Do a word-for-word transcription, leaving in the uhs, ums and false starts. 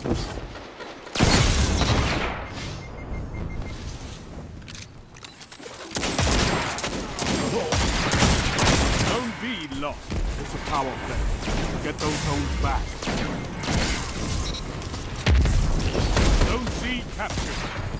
Don't be lost. It's a power play. Get those homes back. Zone C captured.